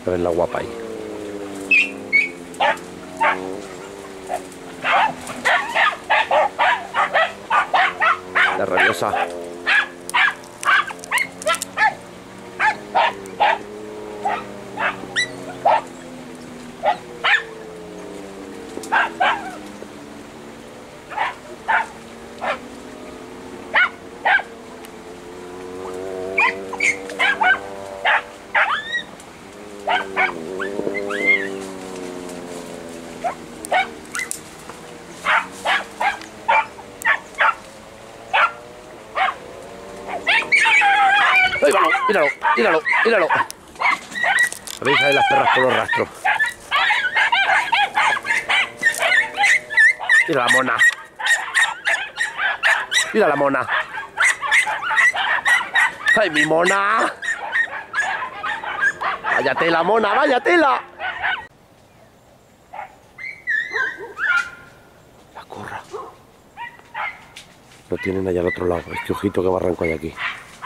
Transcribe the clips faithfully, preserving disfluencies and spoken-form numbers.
A ver la guapa ahí. La rabiosa. Míralo, míralo, míralo. ¿Veis ahí las perras por los rastros? Mira la mona. Mira la mona. ¡Ay, mi mona! ¡Vaya tela, mona! ¡Vaya tela! La corra. Lo tienen allá al otro lado. Es que ojito que barranco hay aquí.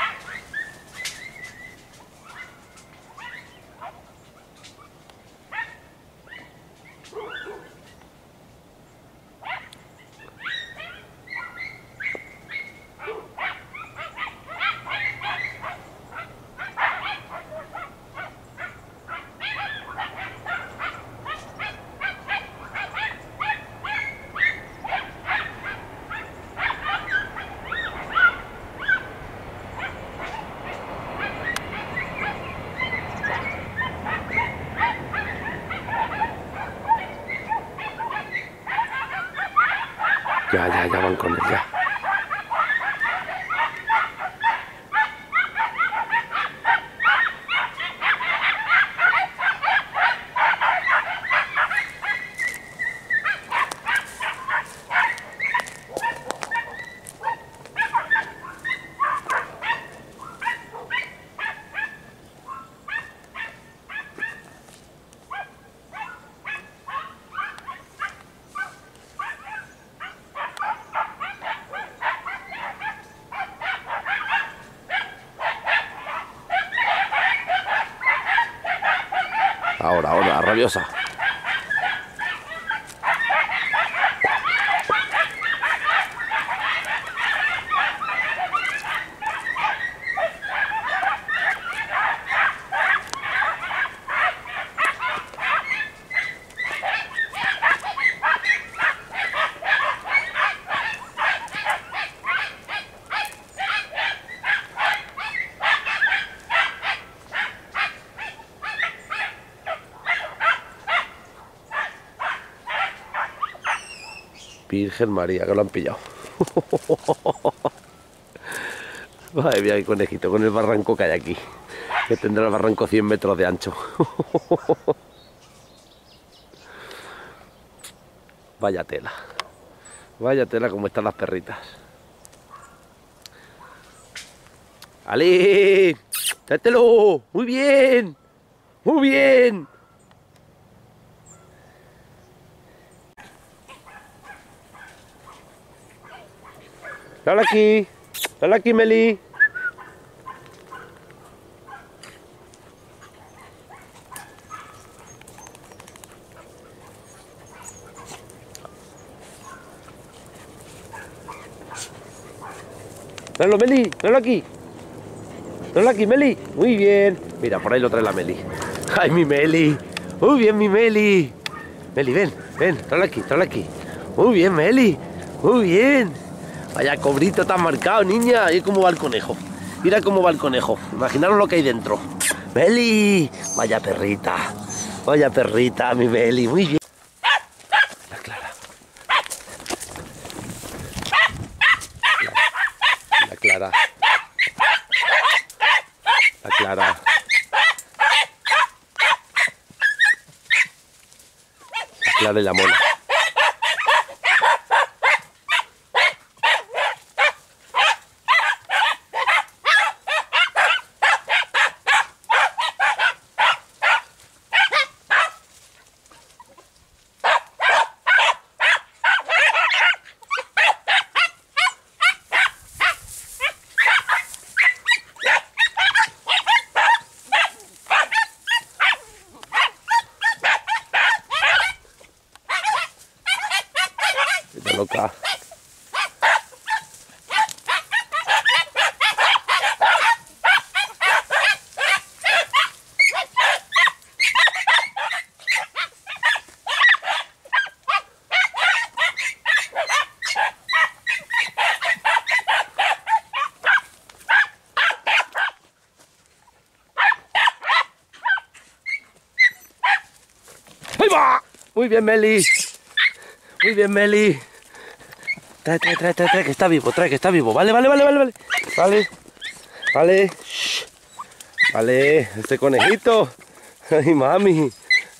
Ya, ya, ya van con él, ya. Ahora, ahora, la rabiosa. Virgen María, que lo han pillado. Madre mía, qué conejito, con el barranco que hay aquí. Que tendrá el barranco cien metros de ancho. Vaya tela. Vaya tela como están las perritas. ¡Ale! ¡Tráetelo! ¡Muy bien! ¡Muy bien! Dale aquí, dale aquí, Meli. Dale, Meli, dale aquí. Dale aquí, Meli. Muy bien. Mira, por ahí lo trae la Meli. ¡Ay, mi Meli! Muy bien, mi Meli. Meli, ven, ven, dale aquí, dale aquí. Muy bien, Meli. Muy bien. Vaya cobrito tan marcado, niña. Mira cómo va el conejo. Mira cómo va el conejo. Imaginaros lo que hay dentro. ¡Meli! Vaya perrita. Vaya perrita, mi Meli. Muy bien. La Clara. La Clara. La Clara. La Clara y la mona. Muy bien, Meli. Muy bien, Meli. Trae, trae, trae, trae, trae, que está vivo, trae, que está vivo. Vale, vale, vale, vale, vale. Vale, vale. Shh. Vale, este conejito. Ay, mami.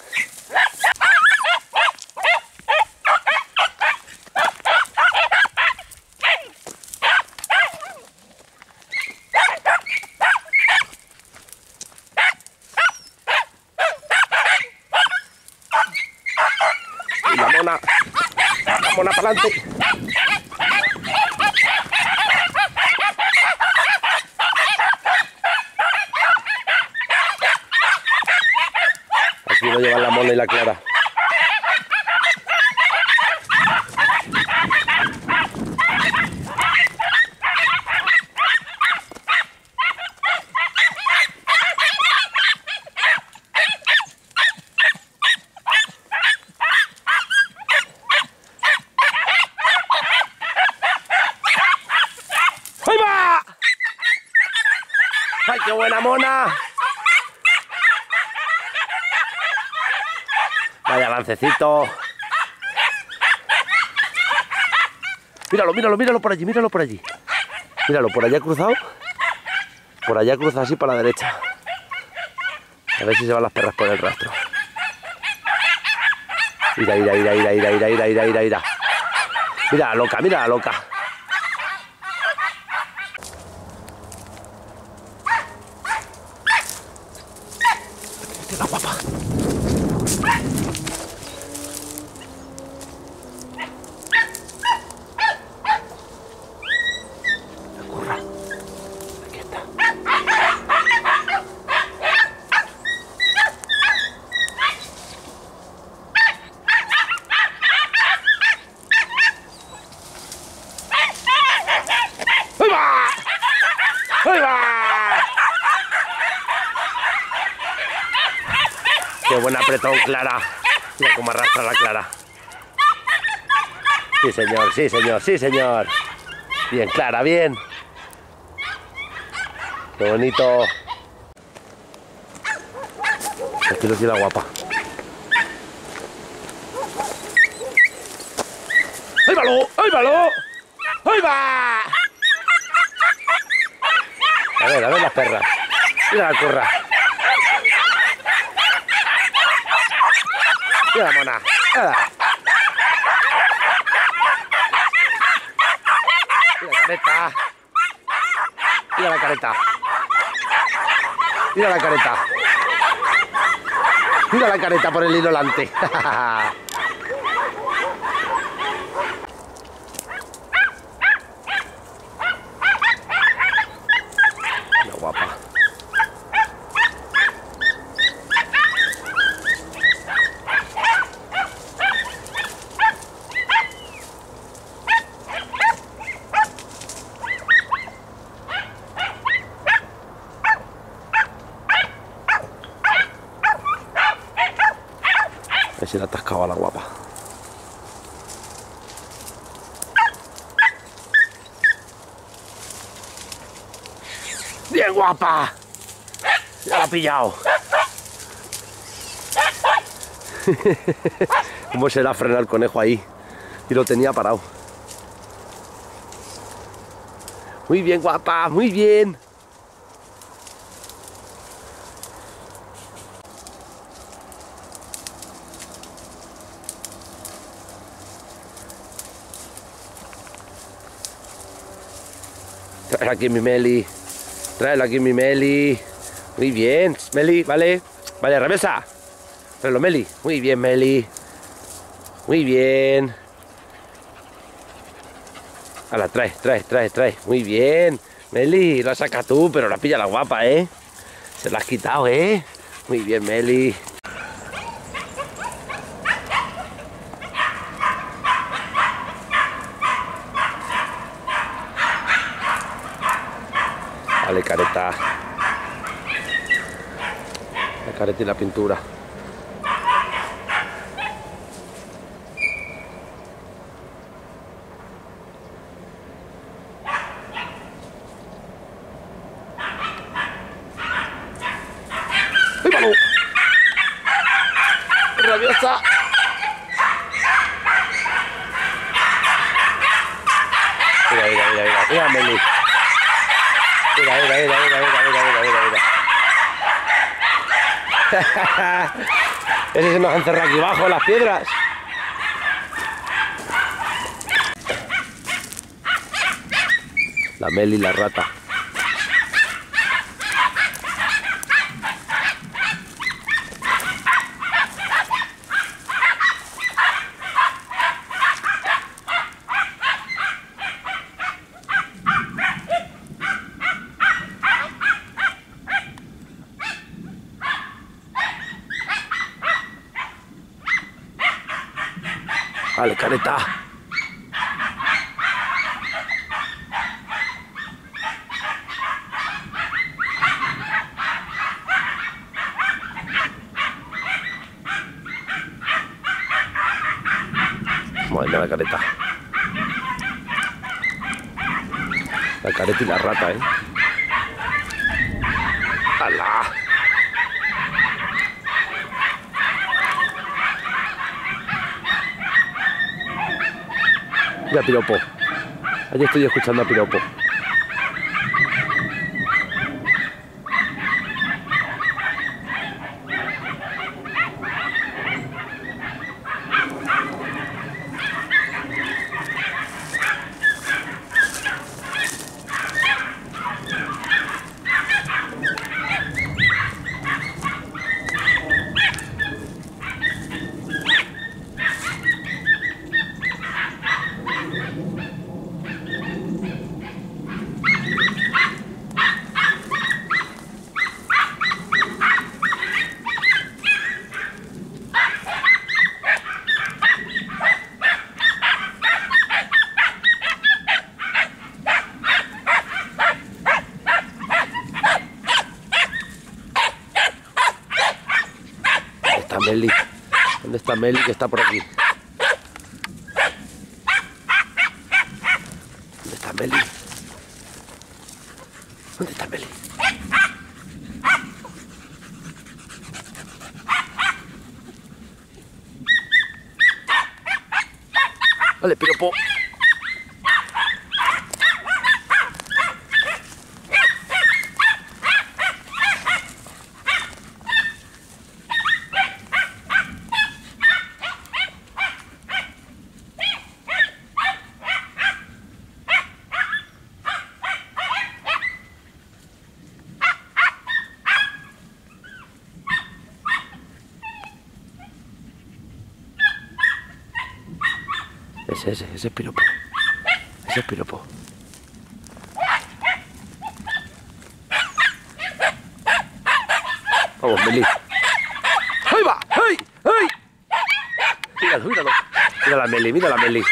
Y la mona. La mona para adelante. Aquí lo llevan la mona y la Clara. ¡Ahí va! ¡Ay, qué buena mona! Vaya lancecito. Míralo, míralo, míralo por allí, míralo por allí. Míralo, por allá cruzado. Por allá cruzado así para la derecha. A ver si se van las perras por el rastro. Mira, mira, mira, mira, mira, mira, mira, mira, mira, mira. Mira la loca, mira la loca. Mira la guapa. ¡Ahí va! ¡Qué buen apretón, Clara! Mira cómo arrastra la Clara. Sí, señor, sí, señor, sí, señor. Bien, Clara, bien. ¡Qué bonito! Aquí lo tiene la guapa. ¡Ahí va! ¡Ahí va! ¡Ahí va! A ver, a ver las perras. Mira la curra. Mira la mona. Mira. Mira la careta. Mira la careta. Mira la careta. Mira la careta por el hilo delante. Guapa. A ver si la atascaba la guapa. ¡Bien guapa! Ya la ha pillado. ¿Cómo será frenar el conejo ahí? Y lo tenía parado. Muy bien, guapa, muy bien. Trae aquí mi Meli. Tráela aquí mi Meli. Muy bien, Meli, vale. Vale, reversa. Tráelo, Meli. Muy bien, Meli. Muy bien. Hala, trae, trae, trae, trae. Muy bien. Meli, la sacas tú, pero la pilla la guapa, ¿eh? Se la has quitado, ¿eh? Muy bien, Meli. Vale, careta. La careta y la pintura. ¡Ay, malo! ¡Rabiosa! Mira, mira, mira, mira, mira, mira, mira, mira. Ese se nos ha encerrado aquí abajo en las piedras. La Meli, la rata. Vale, careta. Bueno, la careta. La careta y la rata, ¿eh? ¡Hala! Mira, Piropo. Allí estoy escuchando a Piropo. Meli. ¿Dónde está Meli que está por aquí? ¿Dónde está Meli? ¿Dónde está Meli? Vale, Piropo. Ese, ese, ese es Piropo. Ese es Piropo. Vamos, Meli. ¡Ahí va! ¡Ay! ¡Ay! Míralo, míralo. Mira la Meli, mira la Meli.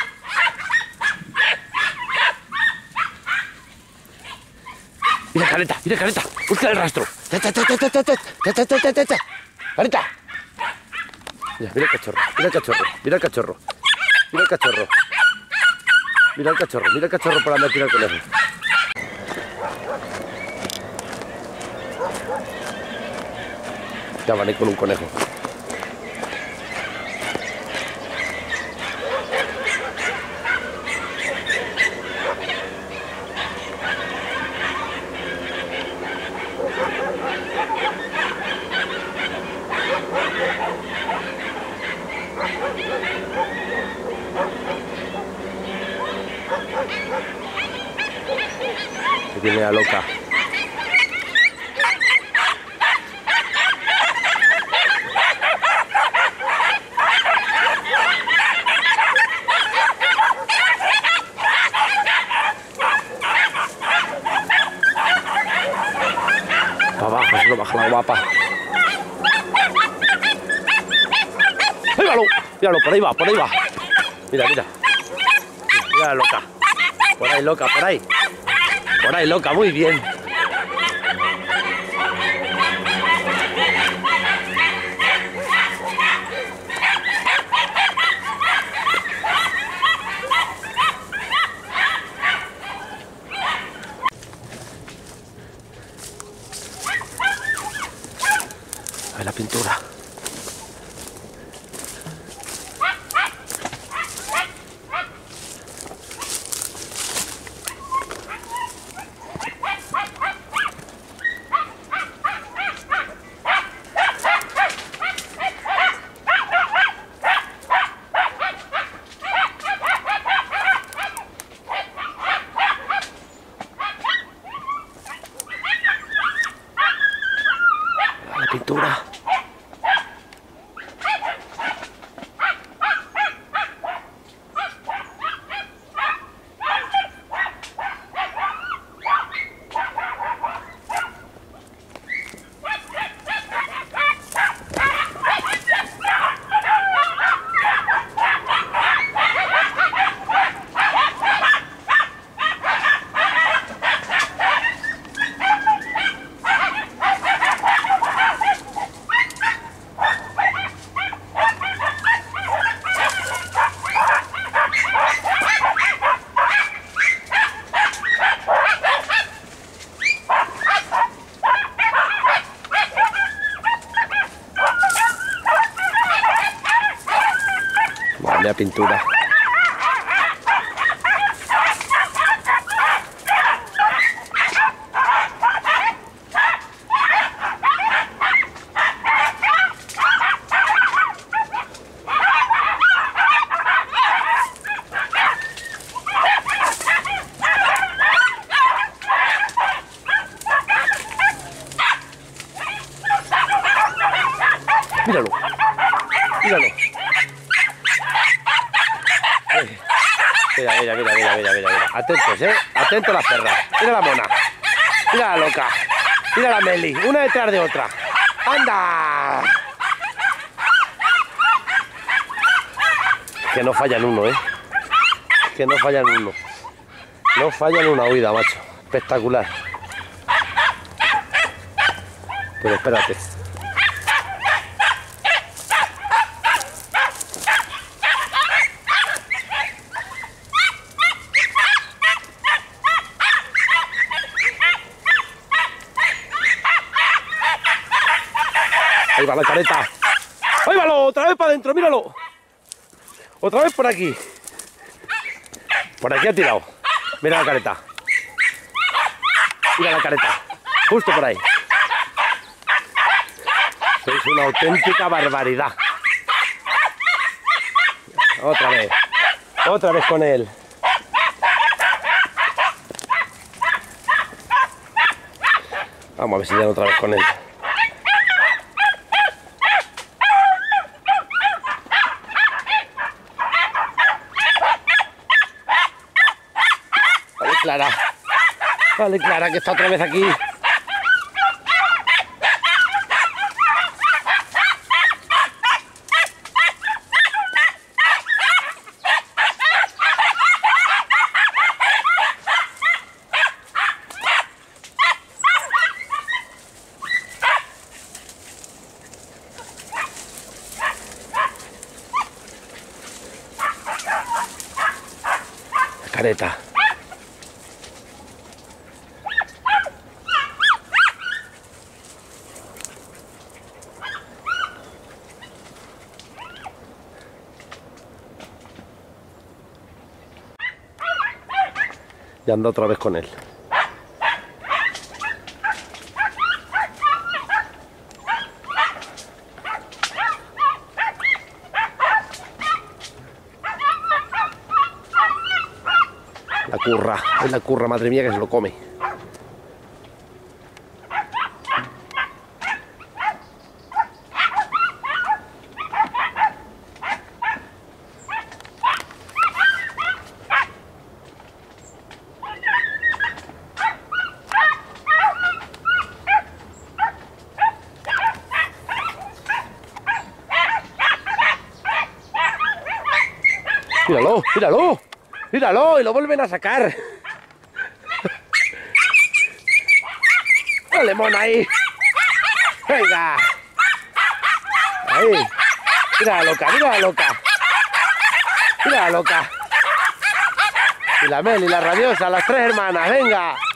Mira, Careta, mira, Careta. Busca el rastro. ¡Ta, ta, ta, ta, ta, ta, ta, ta, ta, ta, ta! ¡Careta! Mira, mira el cachorro, mira el cachorro, mira el cachorro. Mira el cachorro. Mira el cachorro, mira el cachorro para andar a tirar el conejo. Ya van ahí con un conejo. Que tiene la loca. Para abajo, se lo baja la guapa. ¡Míralo! Míralo, por ahí va, por ahí va. Mira, mira. Mira la loca. Por ahí, loca, por ahí. Por ahí, loca, muy bien. A ver la pintura. pintura. Vaya pintura. Míralo, míralo. Mira, mira, mira, mira, mira, mira, mira. Atentos, eh. Atentos las perras. Mira la mona. Mira la loca. Mira la Meli. Una detrás de otra. ¡Anda! Que no fallan uno, eh. Que no fallan uno. No fallan una huida, macho. Espectacular. Pero espérate. Ahí va la careta. Ahí va, otra vez para adentro, míralo. Otra vez por aquí. Por aquí ha tirado. Mira la careta. Mira la careta. Justo por ahí. Es una auténtica barbaridad. Otra vez. Otra vez con él. Vamos a ver si ya otra vez con él. Vale, Clara. Vale, Clara, que está otra vez aquí. Careta. Y anda otra vez con él. La curra, es la curra, madre mía, que se lo come. Míralo, míralo. Míralo, y lo vuelven a sacar. Dale, mona, ahí. Venga. Ahí. Mira la loca, mira la loca. Mira la loca. Y la Mel y la rabiosa, las tres hermanas, venga.